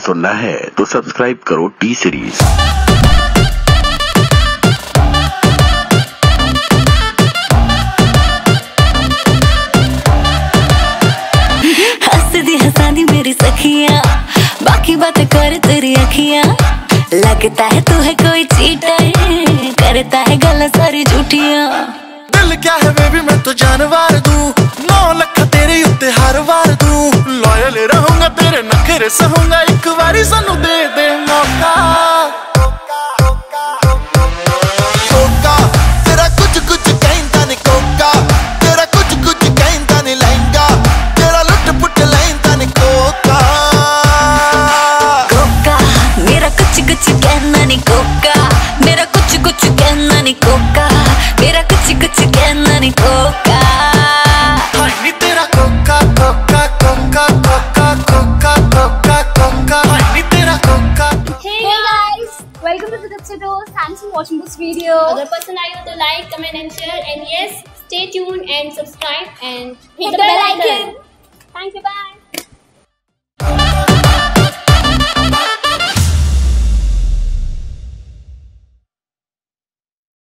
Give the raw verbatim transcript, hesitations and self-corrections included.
सुनना है तो सब्सक्राइब करो टी सीरीज। हंसदी हंसादी मेरी सखियाँ, बाकी बातें करे तेरी अखियाँ। लगता है तू है कोई चीटर, करता है गला सारी झूठियाँ। दिल क्या है बेबी मैं तो जानवर दूं, नौ लख तेरे उत्ते हर वार दूं। लॉयल रहूंगा तेरे नखरे सहूंगा, एक बारी सानू दे दे मौका। कोका तेरा कुछ कुछ कहता नहीं, कोका तेरा कुछ कुछ कहता नहीं। लहंगा तेरा लुट पुट लहंगा नहीं। कोका कोका मेरा कुछ कुछ कहना नहीं। कोका मेरा कुछ कुछ कहना नहीं। कोका मेरा कुछ कुछ कहना नहीं। कोका हाय नी तेरा कोका कोका कोका कोका कोका कोका कोका हाय नी तेरा कोका। Hey guys, welcome to the Tipsy Toes. Thanks for watching this video. अगर पसंद आई हो तो like, comment and share, and yes, stay tuned and subscribe and hit the bell icon. Thank you, bye.